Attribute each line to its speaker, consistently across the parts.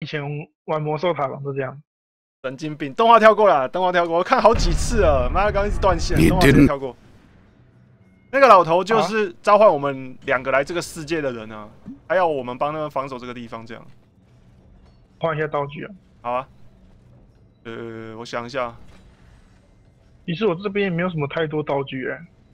Speaker 1: 前玩魔兽塔防都这样。
Speaker 2: 神经病，动画跳过了，动画跳过，我看好几次了，妈的，刚一直断线，动画直接跳过。那个老头就是召唤我们2个来这个世界的人啊，还要我们帮他们防守这个地方，这样。
Speaker 1: 换一下道具啊。
Speaker 2: 好啊。我想一下。
Speaker 1: 其实我这边也没有什么太多道具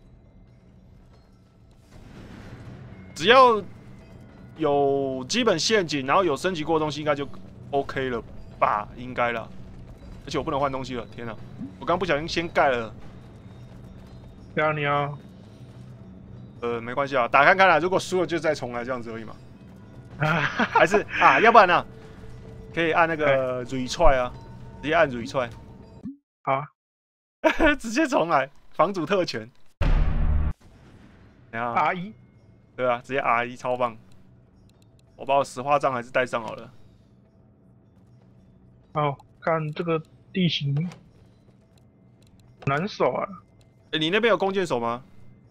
Speaker 2: 只要有基本陷阱，然后有升级过的东西，应该就 OK 了吧？应该啦。而且我不能换东西了，天哪！我刚不小心先盖了。
Speaker 1: 对啊，你要。
Speaker 2: 没关系啊，打看看啦。如果输了就再重来这样子而已嘛。还是啊，要不然呢？可以按那个 retry 啊，直接按 retry。
Speaker 1: 好。
Speaker 2: 直接重来，房主特权。
Speaker 1: R1。
Speaker 2: 对啊，直接 R1 超棒。我把我石化杖还是带上好了。
Speaker 1: 好，看这个地形难守啊。
Speaker 2: 你那边有弓箭手吗？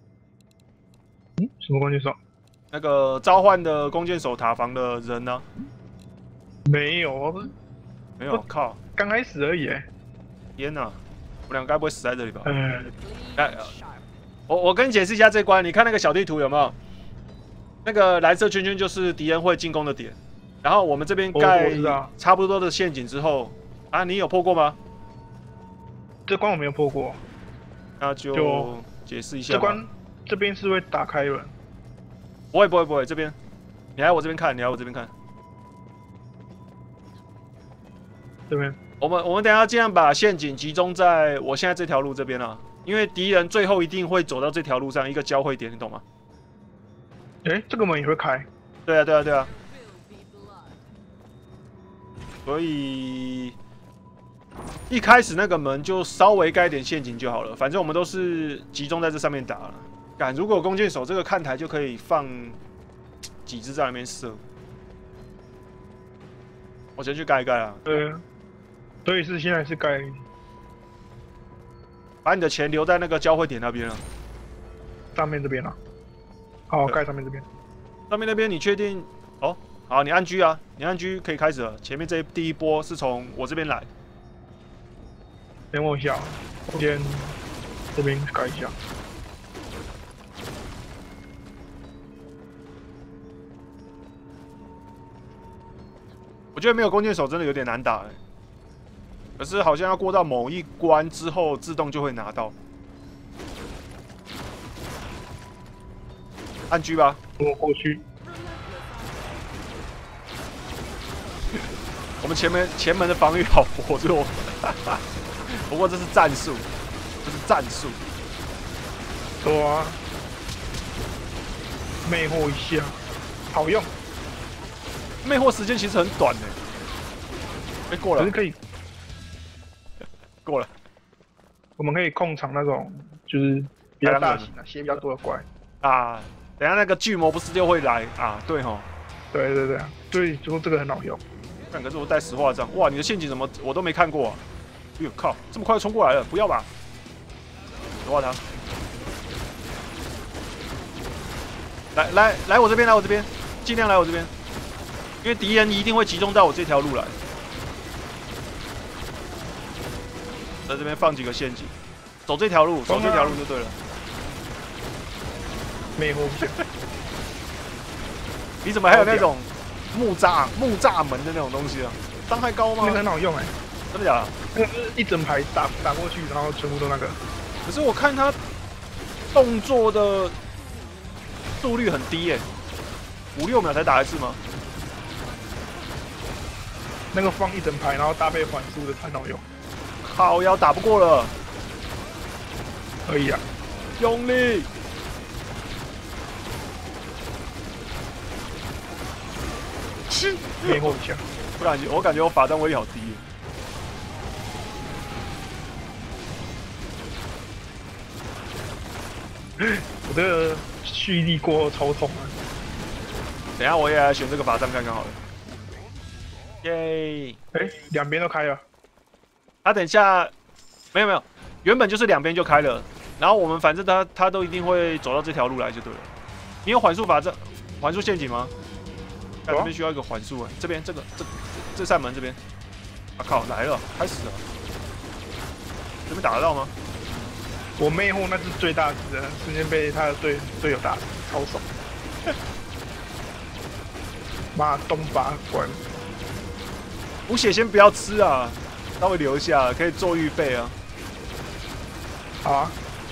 Speaker 1: 什么弓箭手？
Speaker 2: 那个召唤的弓箭手塔防的人呢？
Speaker 1: 没有，
Speaker 2: 没有，靠，
Speaker 1: 刚开始而已
Speaker 2: 天哪，我俩该不会死在这里吧？
Speaker 1: 哎，
Speaker 2: 我跟你解释一下这关，你看那个小地图有没有？那个蓝色圈圈就是敌人会进攻的点，然后我们这边盖差不多的陷阱之后，啊，你有破过吗？
Speaker 1: 这关我没有破过，
Speaker 2: 那就解释一下。
Speaker 1: 这关这边是会打开的。
Speaker 2: 不会，这边，你来我这边看，
Speaker 1: 这边。
Speaker 2: 我们等一下尽量把陷阱集中在我现在这条路这边啊，因为敌人最后一定会走到这条路上一个交汇点，你懂吗？
Speaker 1: 这个门也会开。
Speaker 2: 对啊。所以一开始那个门就稍微盖点陷阱就好了，反正我们都是集中在这上面打了。如果有弓箭手，这个看台就可以放几只在那边射。我先去盖一盖啊。
Speaker 1: 对，所以现在是盖。
Speaker 2: 把你的钱留在那个交汇点那边了。
Speaker 1: 上面这边啊。好，盖上面这边。
Speaker 2: 上面那边你确定？哦，好，你按 G 啊，你按 G 可以开始了。前面第一波是从我这边来。
Speaker 1: 等我一下，我先这边改一下。
Speaker 2: 我觉得没有弓箭手真的有点难打可是好像要过到某一关之后，自动就会拿到。按 G 吧。
Speaker 1: 我过去。
Speaker 2: 我们前门的防御好薄弱，不过这是战术，
Speaker 1: 对啊，魅惑一下，好用。
Speaker 2: 魅惑时间其实很短过了。
Speaker 1: 可是可以
Speaker 2: 过了。
Speaker 1: 我们可以控场那种就是比较大型的、血比较多的怪
Speaker 2: 啊。等一下那个巨魔不是就会来啊？对吼。
Speaker 1: 对啊，所以说这个很好用。
Speaker 2: 可是我带石化杖，哇，你的陷阱怎么我都没看过啊？哎呦靠，这么快就冲过来了，不要吧？石化它。来我这边，尽量来我这边，因为敌人一定会集中到我这条路来。在这边放几个陷阱，走这条路就对了。
Speaker 1: 魅惑不
Speaker 2: 你怎么还有那种木栅门的那种东西啊？伤害高吗？
Speaker 1: 那个很好用
Speaker 2: 真的假的？
Speaker 1: 那个是一整排打过去，然后全部都那个。
Speaker 2: 可是我看他动作的速率很低5-6秒才打一次吗？
Speaker 1: 那个放一整排，然后搭配缓速的很好用。
Speaker 2: 靠腰打不过了。
Speaker 1: 可以啊，
Speaker 2: 用力。
Speaker 1: 魅惑一下，
Speaker 2: 我感觉我法杖威力好低
Speaker 1: 我这个蓄力过后超痛啊！
Speaker 2: 等一下我也来选这个法杖看看好了。耶！
Speaker 1: 两边都开了。
Speaker 2: 他等一下没有，原本就是两边就开了，然后我们反正他都一定会走到这条路来就对了。你有缓速法杖、缓速陷阱吗？这边需要一个缓速这边这个这扇门这边。啊靠，来了，开始了。这边打得到吗？
Speaker 1: 我魅惑那只最大只的，瞬间被他的队友打死，超爽。妈，东拔关。
Speaker 2: 补血先不要吃啊，稍微留下，可以做预备啊。
Speaker 1: 好啊。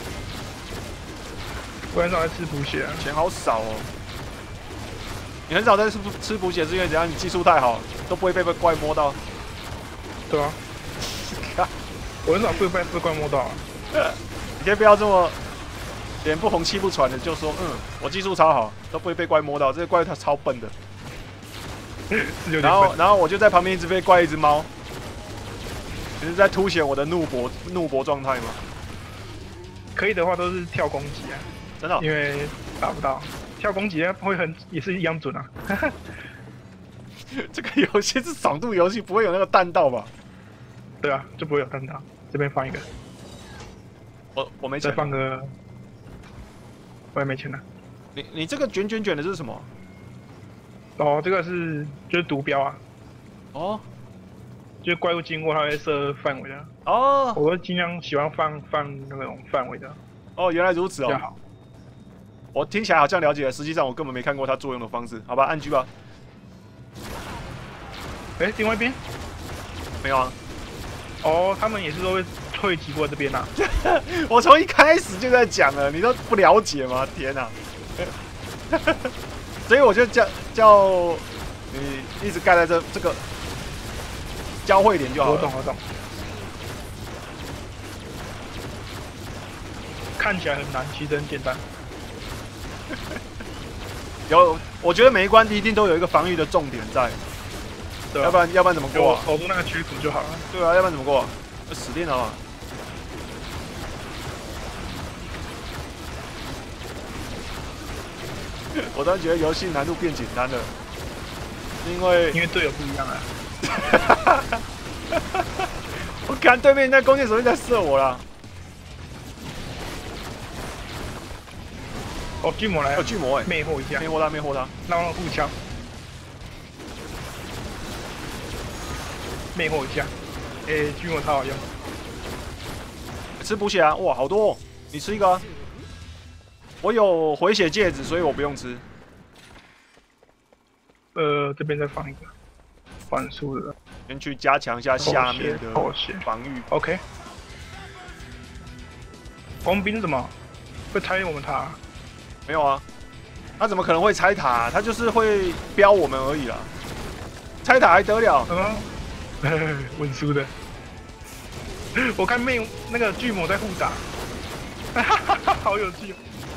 Speaker 1: 我很少在吃补血啊。
Speaker 2: 钱好少哦。你很少在吃补血，是因为怎样？你技术太好，都不会被怪摸到。
Speaker 1: 对啊。我很少被怪摸到啊。
Speaker 2: 你可以不要这么脸不红气不喘的，就说我技术超好，都不会被怪摸到。这个怪它超笨的。然后我就在旁边一直被怪一只猫，你是在凸显我的怒搏状态吗？
Speaker 1: 可以的话都是跳攻击啊，
Speaker 2: 真的、哦，
Speaker 1: 因为打不到跳攻击会也是一样准啊。
Speaker 2: 这个游戏是爽度游戏，不会有那个弹道吧？
Speaker 1: 对啊，就不会有弹道。这边放一个，
Speaker 2: 我没钱，
Speaker 1: 再放个，我也没钱了。
Speaker 2: 你这个卷的是什么？
Speaker 1: 哦，这个就是毒标啊。
Speaker 2: 哦，
Speaker 1: 就是怪物经过它会设范围的。
Speaker 2: 哦，
Speaker 1: 我会尽量喜欢放那种范围的。
Speaker 2: 哦，原来如此哦。
Speaker 1: 比较好。
Speaker 2: 我听起来好像了解了，实际上我根本没看过它作用的方式。好吧，按 G 吧。
Speaker 1: 哎，另外一边
Speaker 2: 没有啊。
Speaker 1: 哦，他们也是都会汇集过这边啊。
Speaker 2: 我从一开始就在讲了，你都不了解吗？天哪！所以我就叫你一直盖在这个交汇点就好了。
Speaker 1: 我懂。看起来很难，其实很简单。
Speaker 2: 我觉得每一关一定都有一个防御的重点在，
Speaker 1: 对啊、
Speaker 2: 要不然怎么过啊？
Speaker 1: 守住那个缺口就好了。
Speaker 2: 对啊，要不然怎么过啊？死定了嘛！我突然觉得游戏难度变简单了，因为
Speaker 1: 队友不一样啊。
Speaker 2: 我看对面那弓箭手就在射我了。
Speaker 1: 哦，巨魔来了！
Speaker 2: 有巨魔哎，
Speaker 1: 魅惑一下，
Speaker 2: 魅惑他，
Speaker 1: 让互枪，魅惑一下。巨魔超好用。
Speaker 2: 吃补血啊！哇，好多哦！你吃一个啊。我有回血戒指，所以我不用吃。
Speaker 1: 这边再放一个缓速的，
Speaker 2: 先去加强一下下面的防御。
Speaker 1: OK。红兵怎么会拆我们塔？
Speaker 2: 没有啊，他怎么可能会拆塔？他就是会标我们而已啦。拆塔还得了？
Speaker 1: 稳输的。我看那个巨魔在互打，好有趣。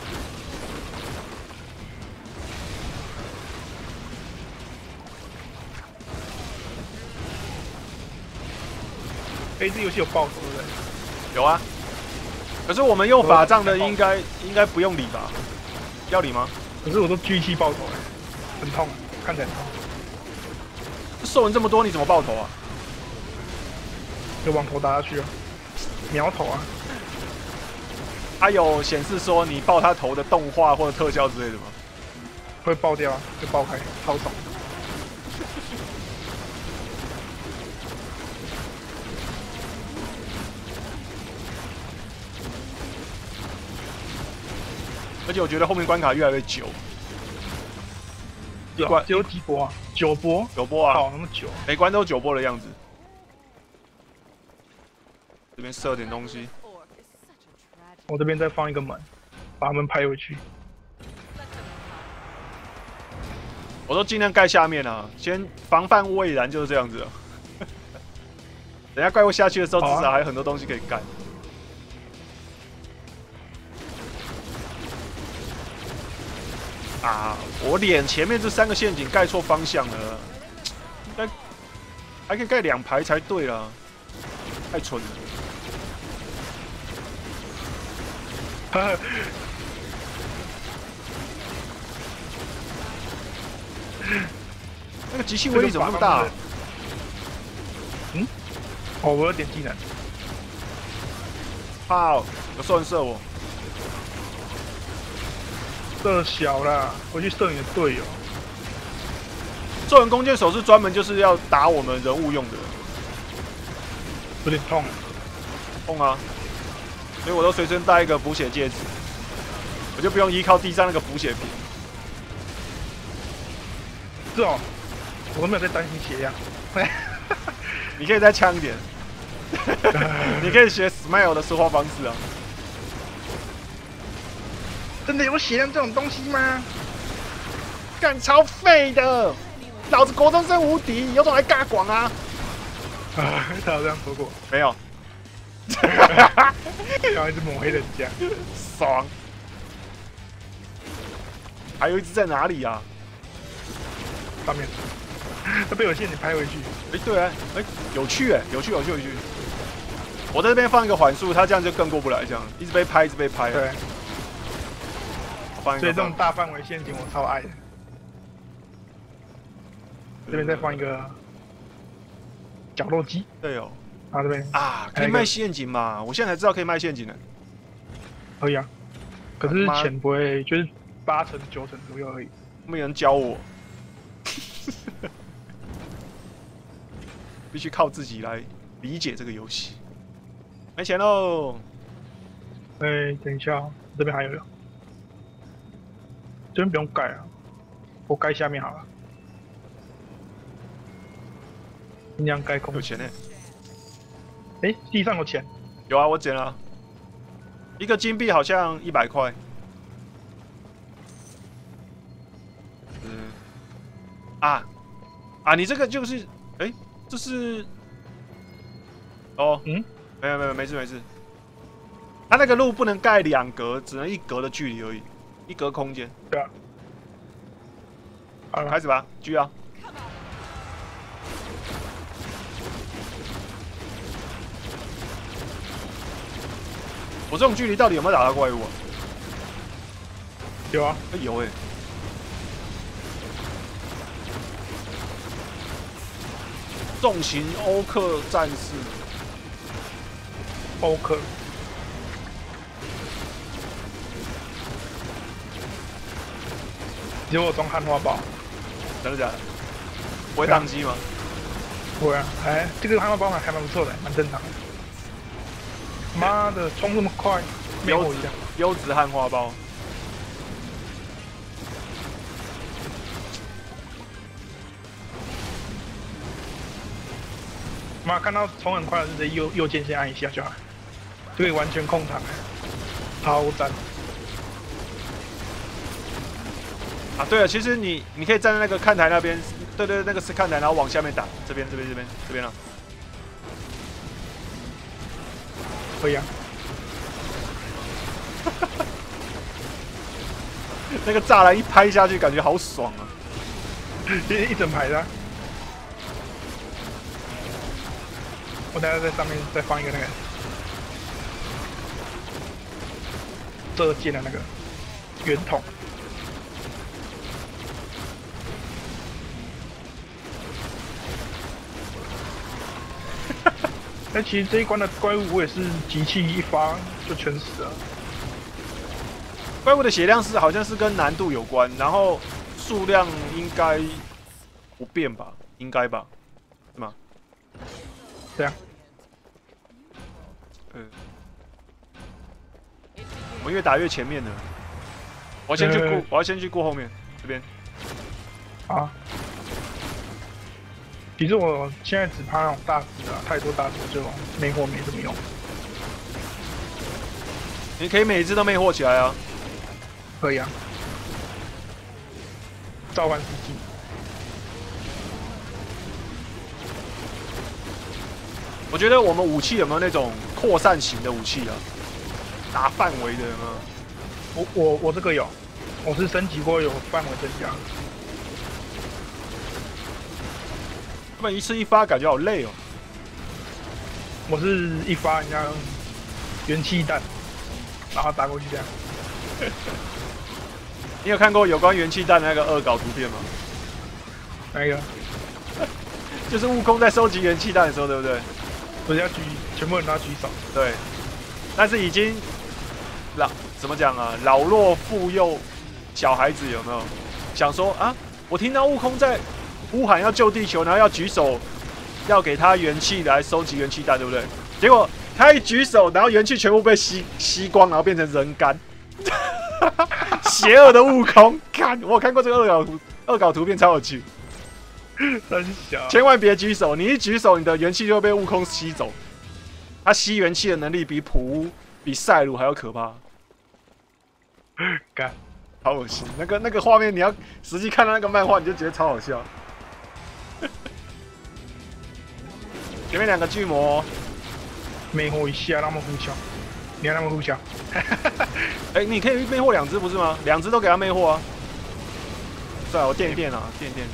Speaker 1: 这游戏有爆头的？
Speaker 2: 有啊。可是我们用法杖的应该不用理吧？要理吗？
Speaker 1: 可是我都巨气爆头很痛，看起来很痛。
Speaker 2: 兽人这么多，你怎么爆头啊？
Speaker 1: 就往头打下去啊，秒头啊！
Speaker 2: 它有显示说你爆他头的动画或者特效之类的吗？
Speaker 1: 会爆掉啊，就爆开，超爽。
Speaker 2: 而且我觉得后面关卡越来越久。
Speaker 1: 只有几波啊？9波。
Speaker 2: 9波啊！
Speaker 1: 跑那么久，
Speaker 2: 每关都9波的样子。这边射点东西。
Speaker 1: 我这边再放一个门，把他们拍回去。
Speaker 2: 我都尽量盖下面啊，先防范未然，就是这样子。等下怪物下去的时候，至少还有很多东西可以干。啊！我脸前面这3个陷阱盖错方向了，应该还可以盖2排才对啦，太蠢了。那个集气威力怎么那么大？
Speaker 1: 哦，我有点技能。
Speaker 2: 好，有兽人射我。
Speaker 1: 射小啦，回去射你的队友。
Speaker 2: 兽人弓箭手是专门就是要打我们人物用的，
Speaker 1: 有点痛。
Speaker 2: 痛啊！所以我都随身带一个补血戒指，我就不用依靠地上那个补血瓶。
Speaker 1: 是哦，我都没有在担心血量。
Speaker 2: 你可以再呛一点，你可以学 Smile 的说话方式啊。
Speaker 1: 真的有血量这种东西吗？
Speaker 2: 干超废的，老子国中生无敌，有种来尬广啊！
Speaker 1: 啊，他有这样说过。
Speaker 2: 没有，
Speaker 1: 然后一直抹黑人家，
Speaker 2: 爽。还有一只在哪里啊？
Speaker 1: 上面，他被我陷阱拍回去。
Speaker 2: 哎，对啊，哎，有趣哎，有趣。我在这边放一个缓速，他这样就更过不来，这样一直被拍，一直被拍。
Speaker 1: 对。
Speaker 2: 所以
Speaker 1: 这种大范围陷阱我超爱的。这边再放一个绞肉机。
Speaker 2: 对哦。
Speaker 1: 啊，这边
Speaker 2: 啊，可以卖陷阱嘛？我现在才知道可以卖陷阱呢。
Speaker 1: 可以啊，可是钱不会，就是8成9成左右而已。
Speaker 2: 没有人教我，必须靠自己来理解这个游戏。没钱喽！
Speaker 1: 哎，等一下，这边还有。这边不用盖啊，我盖下面好了。尽量盖空。
Speaker 2: 有钱呢？
Speaker 1: 哎，地上有钱。
Speaker 2: 有啊，我捡了。一个金币好像100块。啊，你这个就是，哎，这是，哦，没有，没事。它那个路不能盖2格，只能1格的距离而已，1格空间。
Speaker 1: 对啊。好，
Speaker 2: 开始吧，G 啊！我这种距离到底有没有打到怪物啊？
Speaker 1: 有啊，
Speaker 2: 有哎。重型欧克战士，
Speaker 1: 欧克。结果我装汉化包，
Speaker 2: 真的假的？不会宕机吗？
Speaker 1: 不会啊，哎，这个汉化包还蛮不错的，蛮正常的。妈的，冲这么快，灭我一下！
Speaker 2: 优质汉化包。
Speaker 1: 妈，看到冲很快的，直接右键先按一下就好，就可以完全控场，超赞！
Speaker 2: 啊，对了，其实你可以站在那个看台那边，对，那个是看台，然后往下面打，这边了。
Speaker 1: 可以啊。
Speaker 2: 那个栅栏一拍下去，感觉好爽啊！
Speaker 1: 一整排的、啊。我等下在上面再放一个那个射箭的那个圆筒。但其实这一关的怪物我也是集气一发就全死了。
Speaker 2: 怪物的血量好像是跟难度有关，然后数量应该不变吧？应该吧？是吗？
Speaker 1: 对啊。
Speaker 2: 我越打越前面了。我要先去顾后面这边。
Speaker 1: 啊。其实我现在只怕那种大只啊，太多大只就魅惑没什么用。
Speaker 2: 你可以每一只都魅惑起来啊。
Speaker 1: 可以啊。召唤司机。
Speaker 2: 我觉得我们武器有没有那种扩散型的武器啊？打范围的有没有？
Speaker 1: 我这个有，我是升级过有范围增加。
Speaker 2: 他们一次一发感觉好累哦。
Speaker 1: 我是一发人家元气弹，然后打过去这样。
Speaker 2: 你有看过有关元气弹的那个恶搞图片吗？
Speaker 1: 哪一个？
Speaker 2: 就是悟空在收集元气弹的时候，对不对？
Speaker 1: 人家全部人都要举手。
Speaker 2: 对，但是已经怎么讲啊？老弱妇幼小孩子有没有想说啊？我听到悟空在呼喊要救地球，然后要举手，要给他元气来收集元气弹，对不对？结果他一举手，然后元气全部被吸光，然后变成人干。邪恶的悟空，看我有看过这个恶搞图片，超有趣。
Speaker 1: 真小，
Speaker 2: 千万别举手，你一举手，你的元气就会被悟空吸走。他吸元气的能力比普乌、比赛鲁还要可怕。
Speaker 1: 干，
Speaker 2: 好恶心！那个画面，你要实际看到那个漫画，你就觉得超好笑。前面2个巨魔，
Speaker 1: 魅惑一下，那么呼啸，你看他们呼啸。
Speaker 2: 哎，你可以魅惑2只不是吗？2只都给他魅惑啊。对啊，我电一电啊，电一电。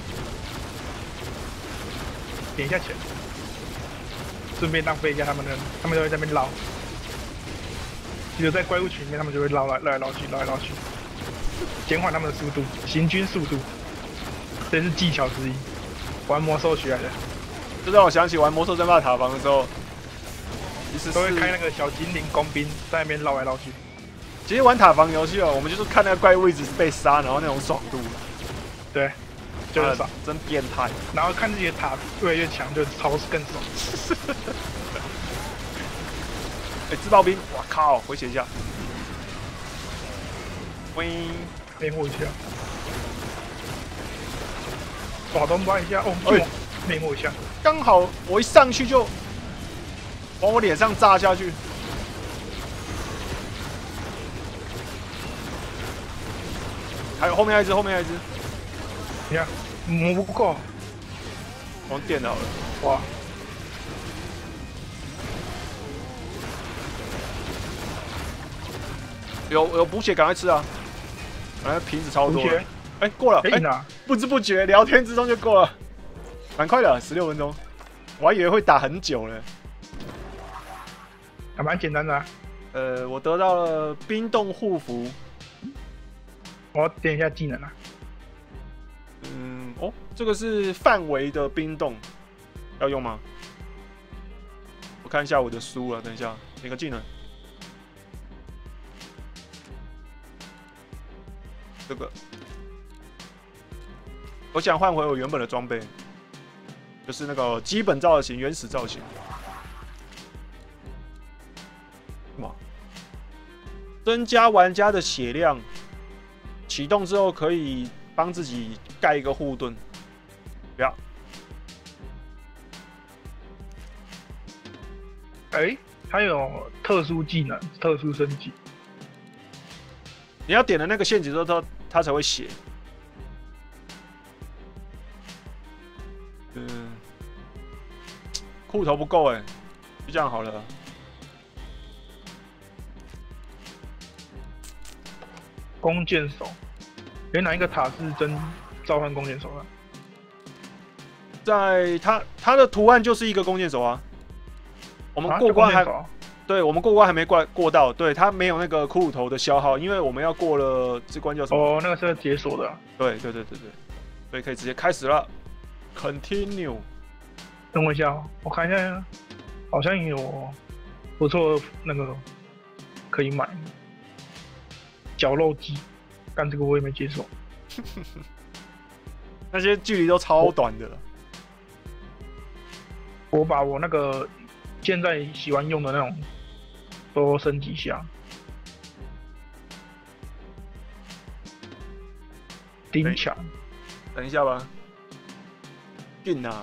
Speaker 1: 点一下钱，顺便浪费一下他们都会在那边捞。只有在怪物群里面，他们就会绕来绕去，减缓他们的速度，行军速度，这是技巧之一。玩魔兽学来的，
Speaker 2: 这让我想起玩魔兽争霸塔防的时候，其实
Speaker 1: 都会开那个小精灵工兵在那边绕来绕去。
Speaker 2: 其实玩塔防游戏哦，我们就是看那个怪物一直被杀，然后那种爽度。
Speaker 1: 对，就是爽，
Speaker 2: 真变态。
Speaker 1: 然后看自己的塔越来越强，就更爽。
Speaker 2: 哎，自爆兵，我靠，回血一下。喂，
Speaker 1: 魅惑一下，爪东巴一下，哦，魅惑一下，
Speaker 2: 刚好我一上去就往我脸上炸下去。还有后面一只，
Speaker 1: 你看磨不够，
Speaker 2: 我用电脑了。
Speaker 1: 哇！
Speaker 2: 有补血，赶快吃啊！反正瓶子超多。哎，过了，
Speaker 1: 哎，
Speaker 2: 不知不觉聊天之中就过了，蛮快的，16分钟。我还以为会打很久呢。
Speaker 1: 还蛮简单的啊。
Speaker 2: 我得到了冰冻护符。
Speaker 1: 我要点一下技能啊。
Speaker 2: 哦，这个是范围的冰冻，要用吗？我看一下我的书了，等一下，点个技能。这个，我想换回我原本的装备，就是那个基本造型、原始造型。哇！增加玩家的血量，启动之后可以帮自己盖一个护盾。不要。
Speaker 1: 哎，它有特殊技能、特殊升级。
Speaker 2: 你要点了那个陷阱之后，它才会血。裤头不够哎，就这样好了。
Speaker 1: 弓箭手，有哪一个塔是真召唤弓箭手的？
Speaker 2: 在它的图案就是一个弓箭手啊。我们过关还。对，我们过关还没过到，对，它没有那个骷髅头的消耗，因为我们要过了这关叫什么？
Speaker 1: 哦，那个是要解锁的。
Speaker 2: 对，所以可以直接开始了。Continue。
Speaker 1: 等我一下，我看一下，好像有不错的那个可以买。绞肉机，但这个我也没解锁。
Speaker 2: 那些距离都超短的。
Speaker 1: 我把我那个现在喜欢用的那种。都升级一下，丁强，
Speaker 2: 等一下吧，运啊！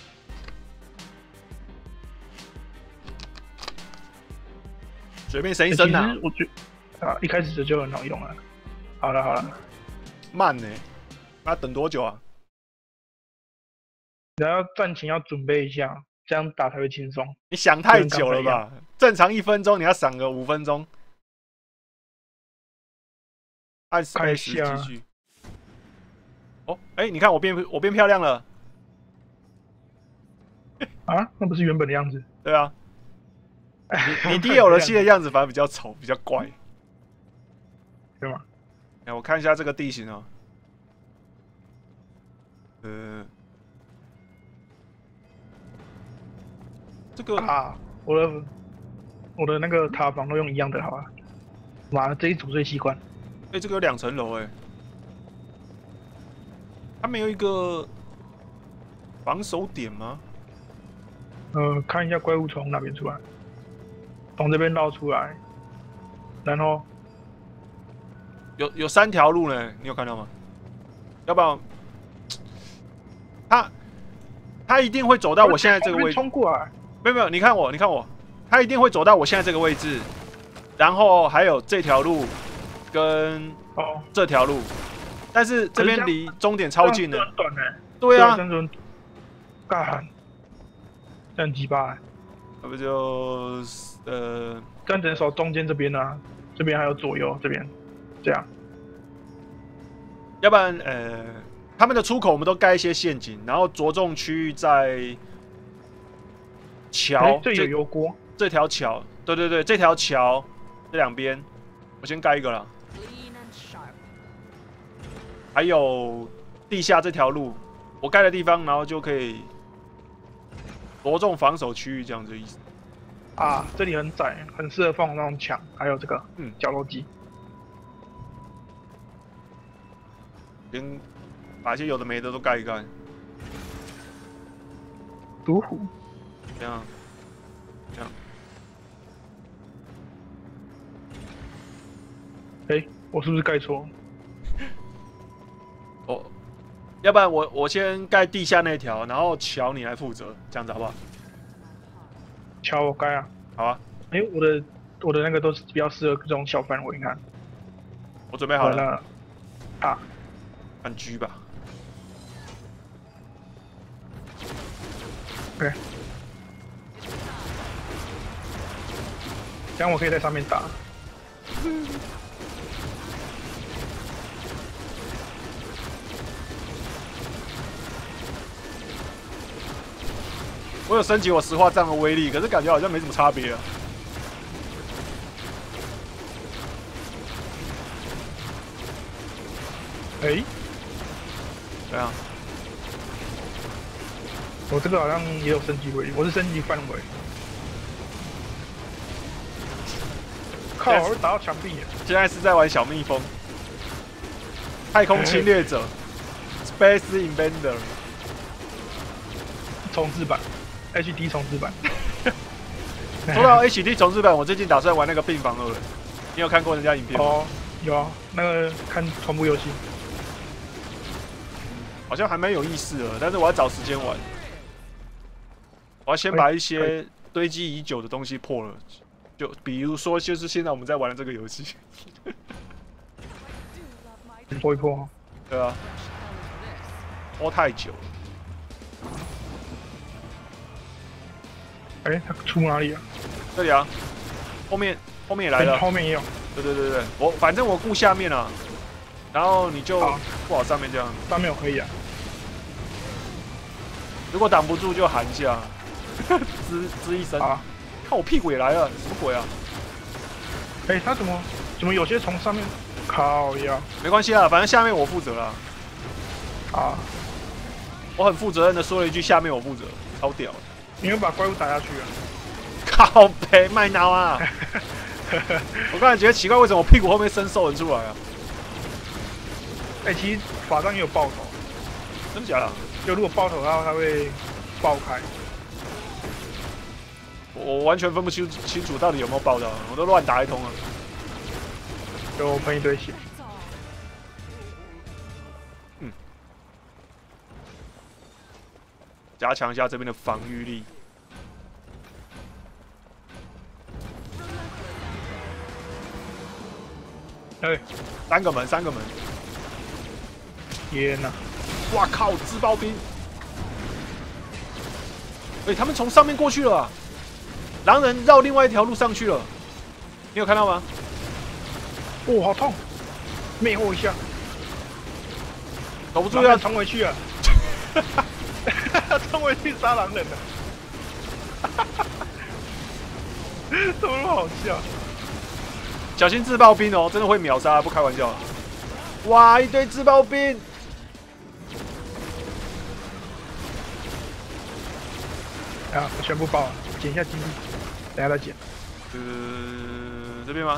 Speaker 2: 随便升一升啊！
Speaker 1: 我觉得啊，一开始就很好用了。好了，
Speaker 2: 慢呢？那等多久啊？
Speaker 1: 然后战前要准备一下，这样打才会轻松。
Speaker 2: 你想太久了吧？正常1分钟，你要闪个5分钟。按 Space 继续。哦，哎，你看我变漂亮了。
Speaker 1: 啊，那不是原本的样子？
Speaker 2: 对啊。你 DLC 的样子反而比较丑，比较怪。
Speaker 1: 对吗？
Speaker 2: 哎，我看一下这个地形哦。这个
Speaker 1: 啊，我的那个塔防都用一样的，好吧？妈的，这一组最习惯。
Speaker 2: 这个有2层楼哎，它没有一个防守点吗？
Speaker 1: 看一下怪物从哪边出来，从这边绕出来，然后
Speaker 2: 有3条路呢，你有看到吗？要不然他一定会走到我现在这个位置。
Speaker 1: 冲过来，
Speaker 2: 没有，你看我，他一定会走到我现在这个位置，然后还有这条路跟这条路，但是这边离终点超近的。
Speaker 1: 很短呢。
Speaker 2: 对啊，
Speaker 1: 干，这样鸡巴。
Speaker 2: 那不就
Speaker 1: 这样只能守中间这边啊，这边还有左右这边，这样。
Speaker 2: 要不然他们的出口我们都盖一些陷阱，然后着重区域在桥。
Speaker 1: 这有油锅。
Speaker 2: 这条桥，对，这条桥这2边，我先盖一个啦。还有地下这条路，我盖的地方，然后就可以着重防守区域，这样子的意思。
Speaker 1: 啊，这里很窄，很适合放那种墙，还有这个绞肉机。
Speaker 2: 先把一些有的没的都盖一盖。
Speaker 1: 毒虎。
Speaker 2: 这样。
Speaker 1: 我是不是盖错？
Speaker 2: 要不然我先盖地下那条，然后桥你来负责，这样子好不好？
Speaker 1: 桥我盖啊。
Speaker 2: 好啊。
Speaker 1: 我的那个都是比较适合这种小范围，你看。
Speaker 2: 我准备好了。
Speaker 1: 啊。
Speaker 2: 按 G 吧。
Speaker 1: OK。这样我可以在上面打。
Speaker 2: 我有升级我石化杖的威力，可是感觉好像没什么差别啊。怎样？
Speaker 1: 我这个好像也有升级威力，我是升级范围。靠！我会打到墙壁。
Speaker 2: 现在是在玩小蜜蜂，太空侵略者 ，Space Invader，
Speaker 1: 重置版。HD 重置版。
Speaker 2: 说到 HD 重置版，我最近打算玩那个病房2，你有看过人家影片吗？
Speaker 1: 有啊，那个看重播游戏，
Speaker 2: 好像还蛮有意思的，但是我要找时间玩。我要先把一些堆积已久的东西破了，就比如说，就是现在我们在玩的这个游戏。
Speaker 1: 破一破。
Speaker 2: 对啊，拖太久了。
Speaker 1: 他出哪里啊？
Speaker 2: 这里啊，后面也来了。
Speaker 1: 后面也有。
Speaker 2: 对，反正我顾下面啊，然后你就顾好上面这样。
Speaker 1: 上面我可以啊。
Speaker 2: 如果挡不住就喊一下，吱一声。
Speaker 1: 啊！
Speaker 2: 看我屁股也来了，什么鬼啊？
Speaker 1: 他怎么有些从上面靠呀？
Speaker 2: 没关系啦，反正下面我负责啦。
Speaker 1: 啊！
Speaker 2: 我很负责任的说了一句：“下面我负责。”超屌的。
Speaker 1: 你会把怪物打下去啊？
Speaker 2: 靠北麦孬啊！我刚才觉得奇怪，为什么我屁股后面伸兽人出来啊？
Speaker 1: 其实法杖也有爆头，
Speaker 2: 真的假的？
Speaker 1: 就如果爆头的话，它会爆开。
Speaker 2: 我完全分不清楚到底有没有爆到，我都乱打一通了。
Speaker 1: 就喷一堆血。
Speaker 2: 加强一下这边的防御力。3个门。
Speaker 1: 天哪！
Speaker 2: 哇靠！自爆兵！他们从上面过去了，狼人绕另外一条路上去了，你有看到吗？
Speaker 1: 好痛！魅惑一下，
Speaker 2: 守不住要
Speaker 1: 冲回去啊！冲回去杀狼人了！怎么那么好笑？
Speaker 2: 小心自爆兵哦，真的会秒杀，不开玩笑。哇，一堆自爆兵！
Speaker 1: 我全部爆了，减一下基地，等下再减。
Speaker 2: 这边吗？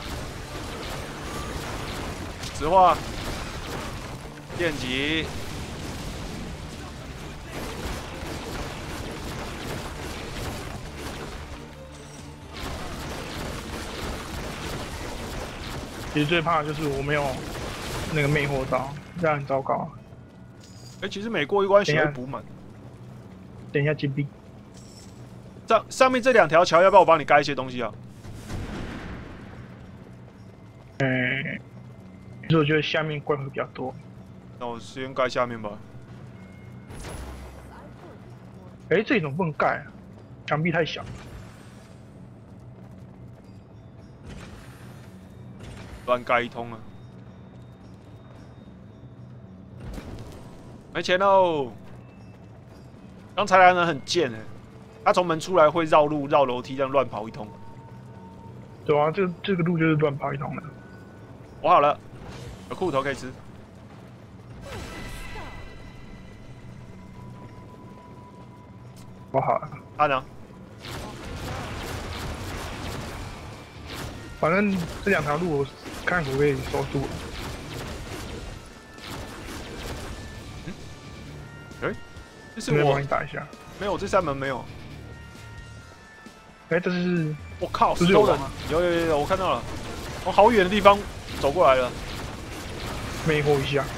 Speaker 2: 石化，电击。
Speaker 1: 其实最怕的就是我没有那个魅惑刀，这样很糟糕。
Speaker 2: 哎，其实每过一关血会补满。
Speaker 1: 等一下金币，
Speaker 2: 上面这2条桥要不要我帮你盖一些东西啊？
Speaker 1: 其实我觉得下面怪会比较多。
Speaker 2: 那我先盖下面吧。
Speaker 1: 这里怎么不能盖啊？墙壁太小。
Speaker 2: 乱盖一通啊！没钱喽！刚才来人很贱哎，他从门出来会绕路、绕楼梯，这样乱跑一通。
Speaker 1: 对啊，这个路就是乱跑一通的。
Speaker 2: 我好了，有裤头可以吃。
Speaker 1: 我好了，
Speaker 2: 他呢？
Speaker 1: 反正这2条路我看可不可以守住了。
Speaker 2: 这是
Speaker 1: 我
Speaker 2: 我
Speaker 1: 帮你打一下。
Speaker 2: 没有这扇门没有。
Speaker 1: 这是
Speaker 2: 我靠，
Speaker 1: 这
Speaker 2: 石头人
Speaker 1: 是有吗？
Speaker 2: 有，我看到了，从好远的地方走过来了。
Speaker 1: 魅惑一下。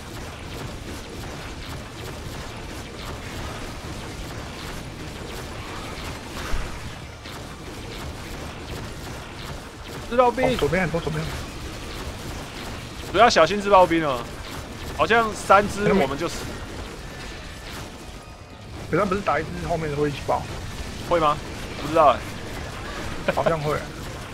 Speaker 2: 自爆兵，
Speaker 1: 左边很多，左边。
Speaker 2: 不要小心自爆兵哦，好像3只我们就死。
Speaker 1: 可是他不是打一只，后面的会一起爆，
Speaker 2: 会吗？不知道哎。
Speaker 1: 好像会。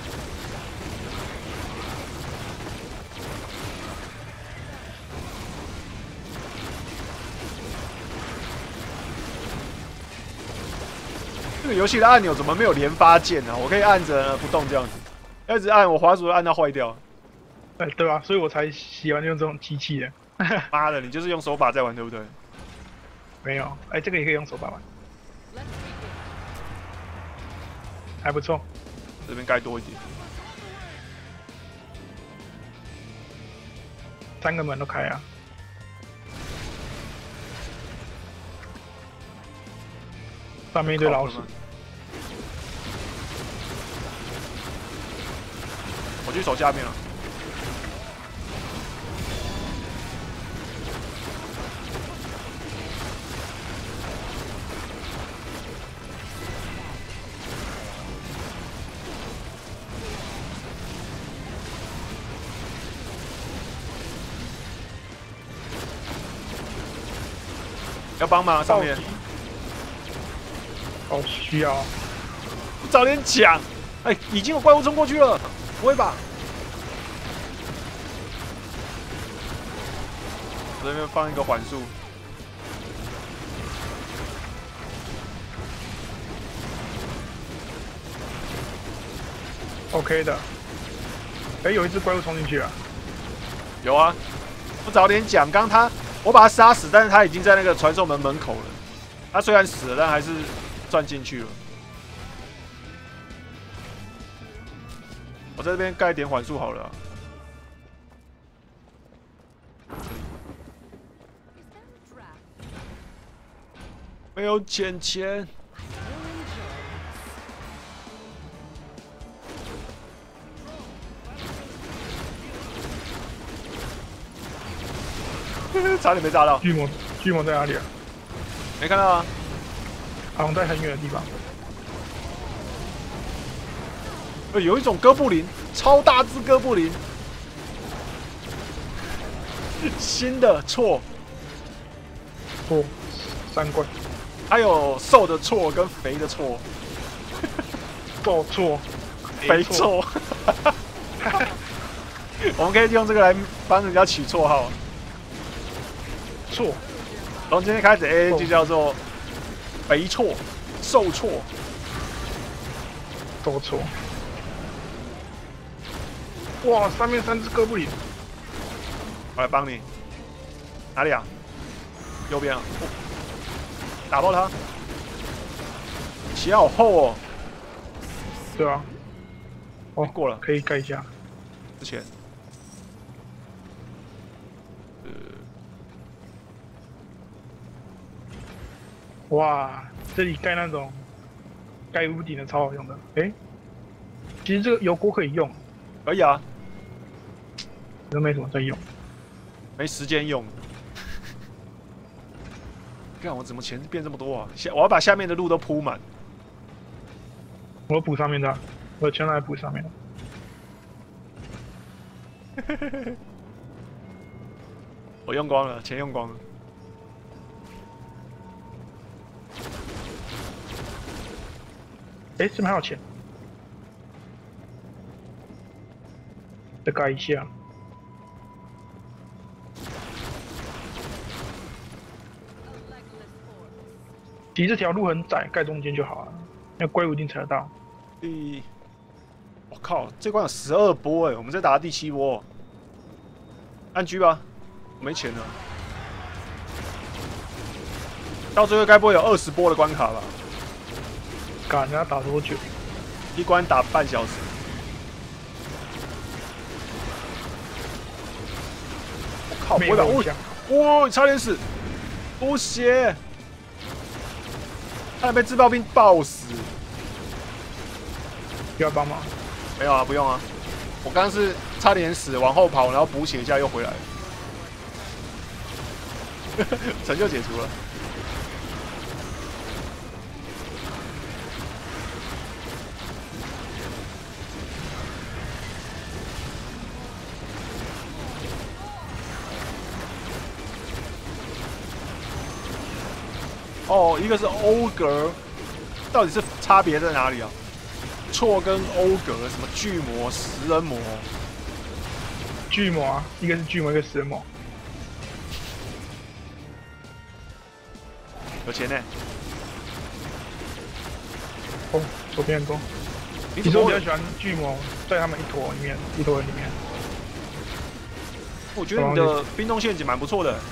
Speaker 2: 这个游戏的按钮怎么没有连发键呢？我可以按着不动这样子，要一直按，我滑鼠按到坏掉。
Speaker 1: 对吧？所以我才喜欢用这种机器的。
Speaker 2: 妈的，你就是用手把在玩对不对？
Speaker 1: 没有，这个也可以用手把玩，还不错。
Speaker 2: 这边盖多一点。
Speaker 1: 3个门都开啊！上面一堆老鼠，
Speaker 2: 我去守下面了。要帮忙上面。
Speaker 1: 好需要，
Speaker 2: 早点讲！哎，已经有怪物冲过去了，不会吧？这边放一个缓速。
Speaker 1: OK 的。有一只怪物冲进去了。
Speaker 2: 有啊，我早点讲，刚我把他杀死，但是他已经在那个传送门门口了。他虽然死了，但还是。 钻进去了，我在这边盖一点缓速好了、啊。没有钱，差点没炸到。
Speaker 1: 巨魔在哪里啊？
Speaker 2: 没看到啊。
Speaker 1: 好像在很远的地方。
Speaker 2: 有一种哥布林，超大只哥布林，新的错
Speaker 1: 3怪，
Speaker 2: 还有瘦的错跟肥的错，
Speaker 1: 瘦错，
Speaker 2: 肥错。我们可以用这个来帮人家取绰号。
Speaker 1: 错，
Speaker 2: 从今天开始 AA 就叫做。 肥错、瘦错、
Speaker 1: 都错。哇，上面3只哥布林，
Speaker 2: 我来帮你。哪里啊？右边啊！哦、打爆他！血好厚哦。
Speaker 1: 对啊。哦，
Speaker 2: 过了，
Speaker 1: 可以盖一下。
Speaker 2: 之前。
Speaker 1: 哇，这里盖那种盖屋顶的超好用的。其实这个油锅可以用。
Speaker 2: 可以啊。
Speaker 1: 都没什么在用。
Speaker 2: 没时间用。看我怎么钱变这么多啊！我要把下面的路都铺满。
Speaker 1: 我补上面的，我全来补上面的。
Speaker 2: 我用光了，钱用光了。
Speaker 1: 哎，这边还有钱，再盖一下。其实这条路很窄，盖中间就好了，那怪物一定踩得到。
Speaker 2: 我靠，这关有12波哎，我们在打第7波。按 G 吧，我没钱了。到最后该不会有20波的关卡吧？
Speaker 1: 赶人家打多久？
Speaker 2: 一关打半小时。我靠！我打哇，差点死！不血！差点被自爆兵爆死。
Speaker 1: 需要帮忙？
Speaker 2: 没有啊，不用啊。我刚刚是差点死，往后跑，然后补血一下又回来了。成就解除了。哦，一个是欧格，到底是差别在哪里啊？错跟欧格，什么巨魔、食人魔？
Speaker 1: 巨魔啊，一个是巨魔，一个食人魔。
Speaker 2: 有钱呢、
Speaker 1: 哦，左边很多。其实我比较喜欢巨魔，在他们一坨人里面。
Speaker 2: 我觉得你的冰冻陷阱蛮不错的。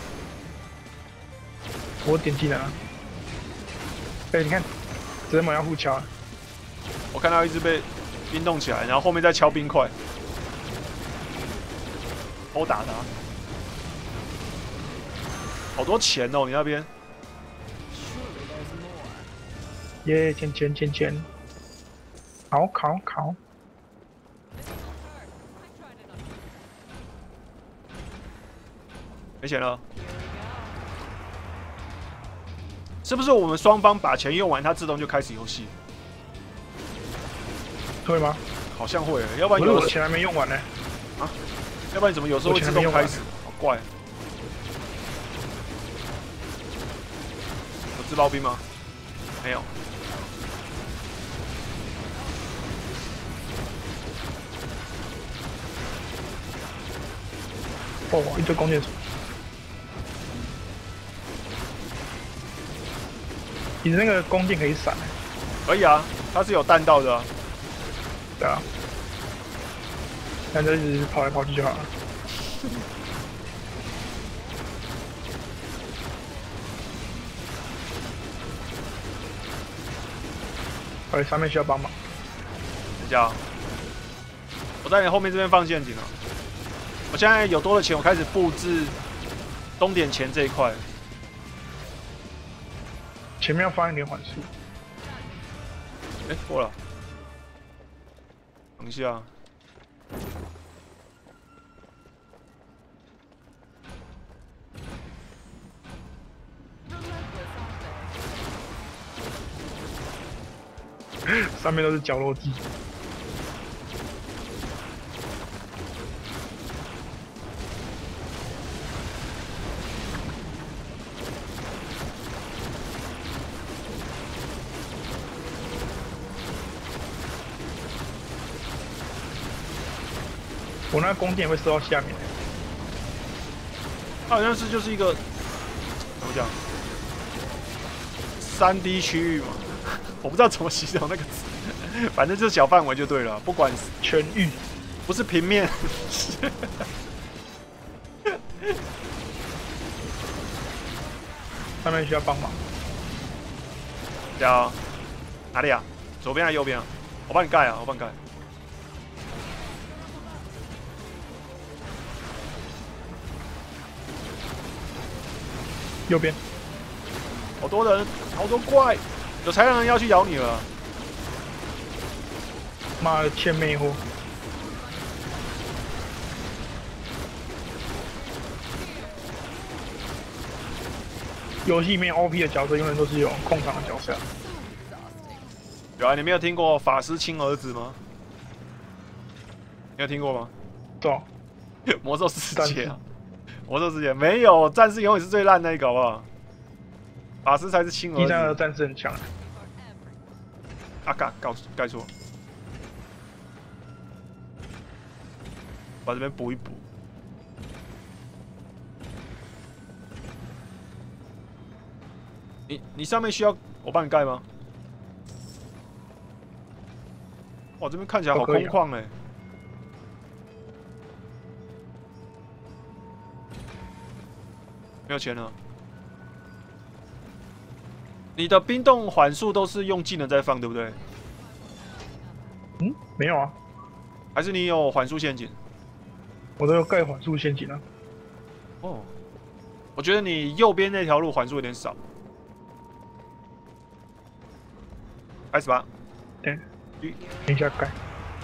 Speaker 1: 我点技能啊。哎，你看，食人魔要互敲。
Speaker 2: 我看到一直被冰冻起来，然后后面再敲冰块，殴打他。好多钱哦，你那边。
Speaker 1: 耶，钱！考。
Speaker 2: 没钱了。是不是我们双方把钱用完，它自动就开始游戏？
Speaker 1: 会吗？
Speaker 2: 好像会，要不然有
Speaker 1: 我钱还没用完呢。
Speaker 2: 啊？要不然怎么有时候会自动开始？好怪。有自爆兵吗？没有。
Speaker 1: 哦，一堆弓箭手。其实那个弓箭可以闪。
Speaker 2: 可以啊，它是有弹道的、啊。
Speaker 1: 对啊，那就一直跑来跑去就好了。哎，上面需要帮忙。
Speaker 2: 等一下、啊，我在你后面这边放陷阱了。我现在有多的钱，我开始布置东点前这一块。
Speaker 1: 前面要放一点缓速。
Speaker 2: 哎，过了。等一下。
Speaker 1: 上面都是绞肉机。我那弓箭会射到下面。
Speaker 2: 它好像是就是一个怎么讲，3D 区域嘛，我不知道怎么形容那个词，反正就是小范围就对了，不管
Speaker 1: 全域，
Speaker 2: 不是平面。
Speaker 1: 上面需要帮忙。
Speaker 2: 叫哪里啊？左边还是右边啊？我帮你盖啊，我帮你盖。
Speaker 1: 右边，
Speaker 2: 好多人，好多怪，有豺狼人要去咬你了。
Speaker 1: 妈的，欠魅惑！ 游戏里面 OP 的角色永远都是有控场的角色。
Speaker 2: 有啊，你没有听过法师亲儿子吗？你有听过吗？
Speaker 1: 对、啊，
Speaker 2: 魔兽世界啊，魔兽世界没有，战士永远是最烂那一个，好不好？法师才是亲儿子。
Speaker 1: 132战士很强。
Speaker 2: 啊，盖错，把这边补一补。你上面需要我帮你盖吗？哇，这边看起来好空旷哎。没有钱了。你的冰冻缓速都是用技能在放，对不对？
Speaker 1: 嗯，没有啊，
Speaker 2: 还是你有缓速陷阱？
Speaker 1: 我都有盖缓速陷阱啊。
Speaker 2: 哦，我觉得你右边那条路缓速有点少。开始吧。
Speaker 1: 对，等一下盖。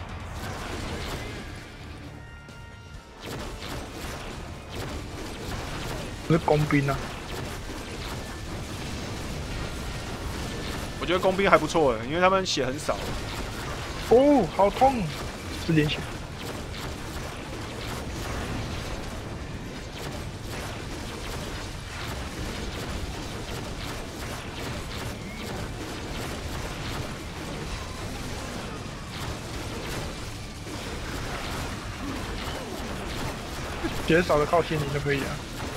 Speaker 1: 我是工兵啊。
Speaker 2: 我觉得工兵还不错哎，因为他们血很少。
Speaker 1: 哦，好痛，4点血。减少的靠陷阱就可以了。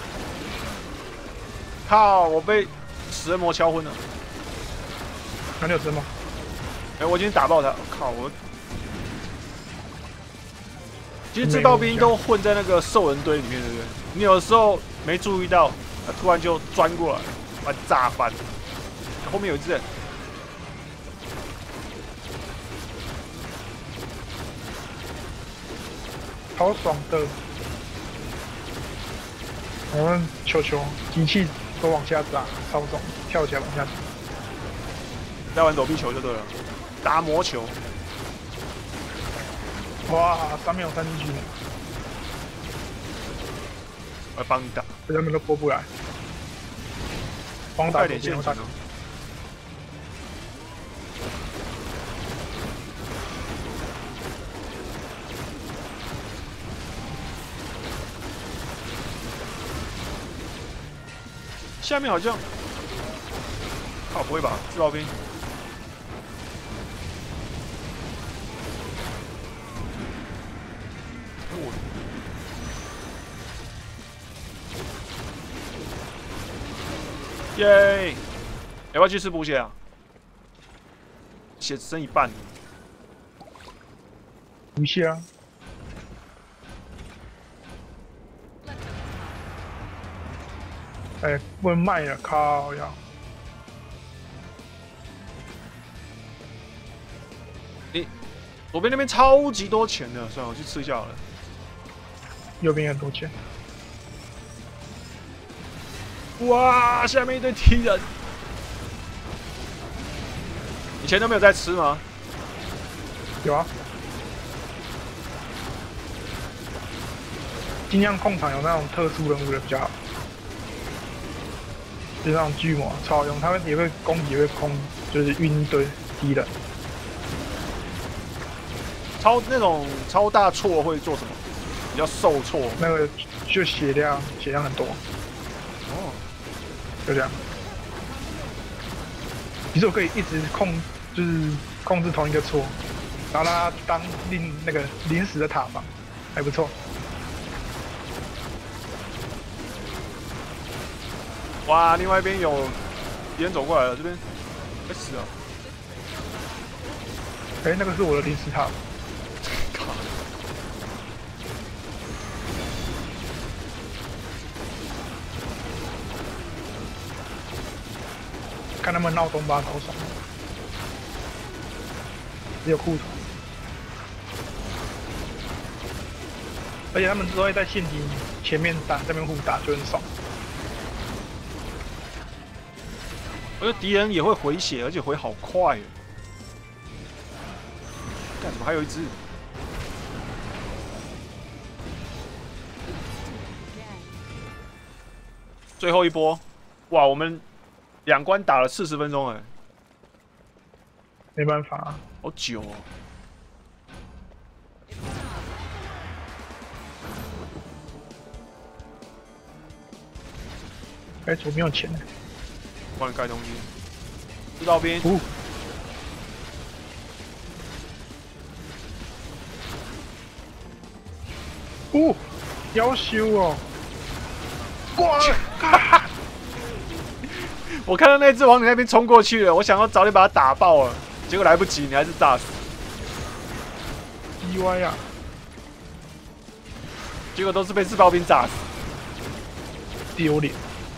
Speaker 2: 靠！我被食人魔敲昏了。
Speaker 1: 哪里有针吗？
Speaker 2: 哎，我已经打爆他！靠！我其实制暴兵都混在那个兽人堆里面，对不对？你有的时候没注意到，突然就钻过来，把你炸翻。后面有一只人。
Speaker 1: 好爽的！我们球机器都往下砸，超爽，跳起来往下砸。
Speaker 2: 在玩躲避球就对了，打魔球。
Speaker 1: 哇，上面有3只巨魔，
Speaker 2: 我帮你打，
Speaker 1: 他们都过不来。光打
Speaker 2: 点陷阱哦。下面好像，靠，不会吧？制暴兵。耶！要不要去吃补血啊？血只剩一半。
Speaker 1: 补血啊！哎，不能卖了，靠呀！
Speaker 2: 你左边那边超级多钱的，算了，我去吃一下好了。
Speaker 1: 右边很多钱。
Speaker 2: 哇，下面一堆敌人！以前都没有在吃吗？
Speaker 1: 有啊，尽量控场有那种特殊人物的比较好，就那种巨魔超好用，他们也会攻击，也会空，就是晕一堆敌人。
Speaker 2: 那种超大错会做什么？比较受挫。
Speaker 1: 那个就血量很多。
Speaker 2: 哦。
Speaker 1: 就这样，其实我可以一直就是控制同一个戳，然后让它当那个临时的塔防，还不错。
Speaker 2: 哇，另外一边有敌人走过来了，这边快死了！
Speaker 1: 哎，那个是我的临时塔。
Speaker 2: 靠！
Speaker 1: 看他们闹东巴超爽，只有裤头，而且他们都会在陷阱前面打，这边互打就很爽。
Speaker 2: 我觉得敌人也会回血，而且回好快哦。干什么？还有一只？最后一波， 哇，我们2关打了40分钟哎，
Speaker 1: 没办法、啊，
Speaker 2: 好久哦。
Speaker 1: 该走没有钱了。
Speaker 2: 帮你盖东西。制造兵。
Speaker 1: 夭寿哦！哇！
Speaker 2: 我看到那只往你那边冲过去了，我想要早点把它打爆了，结果来不及，你还是炸死。
Speaker 1: 意外啊！
Speaker 2: 结果都是被自爆兵炸死，
Speaker 1: 丢脸。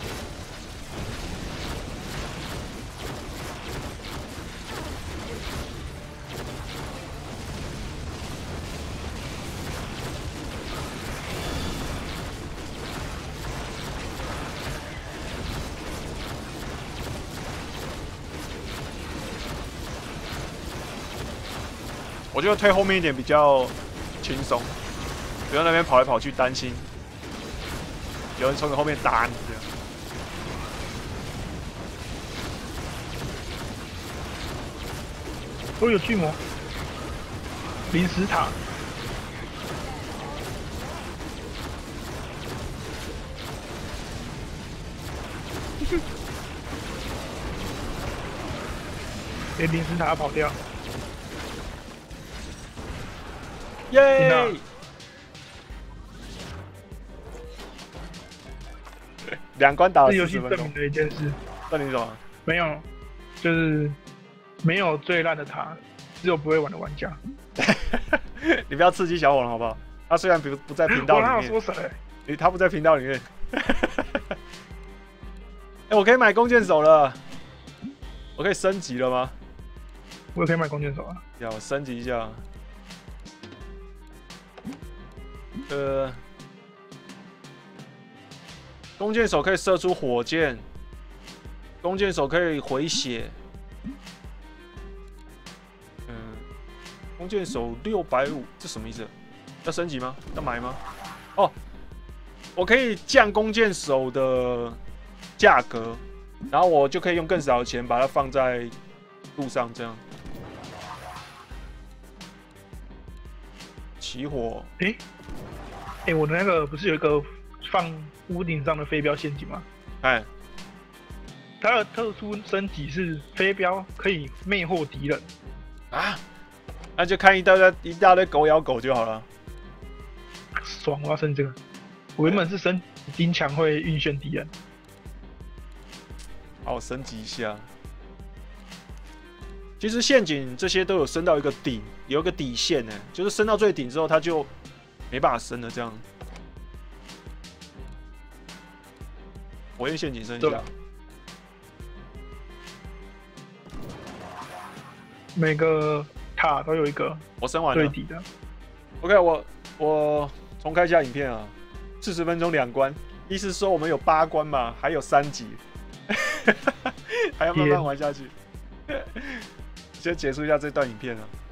Speaker 2: 我觉得推后面一点比较轻松，不要那边跑来跑去担心有人从你后面打你这样。
Speaker 1: 都有巨魔，临时塔。连临时塔跑掉。
Speaker 2: 耶！2关打了40
Speaker 1: 这游戏
Speaker 2: 分钟
Speaker 1: 证明。了一件事，
Speaker 2: 证明什么？
Speaker 1: 没有，就是没有最烂的塔，只有不会玩的玩家。
Speaker 2: 你不要刺激小火了好不好？他虽然不在频道
Speaker 1: 我哪有
Speaker 2: 里面，
Speaker 1: 说谁？
Speaker 2: 他不在频道里面。哎，我可以买弓箭手了，我可以升级了吗？
Speaker 1: 我也可以买弓箭手啊。
Speaker 2: 要我升级一下。弓箭手可以射出火箭，弓箭手可以回血。弓箭手650，这什么意思？要升级吗？要买吗？哦，我可以降弓箭手的价格，然后我就可以用更少的钱把它放在路上，这样。起火。
Speaker 1: 我的那个不是有一个放屋顶上的飞镖陷阱吗？
Speaker 2: 哎，
Speaker 1: 它的特殊升级是飞镖可以魅惑敌人
Speaker 2: 啊，那就看一大堆狗咬狗就好了。
Speaker 1: 爽！我要升这个。我原本是升金墙会晕眩敌人。
Speaker 2: 好，升级一下。其实陷阱这些都有升到一个顶，有一个底线呢，就是升到最顶之后，它就没办法升了。这样，火焰陷阱升一下。
Speaker 1: 每个塔都有一个
Speaker 2: 我升完了。
Speaker 1: 最底的。
Speaker 2: OK， 我重开一下影片啊，40分钟2关，意思是说我们有8关嘛，还有3集，还要慢慢玩下去。先结束一下这段影片啊。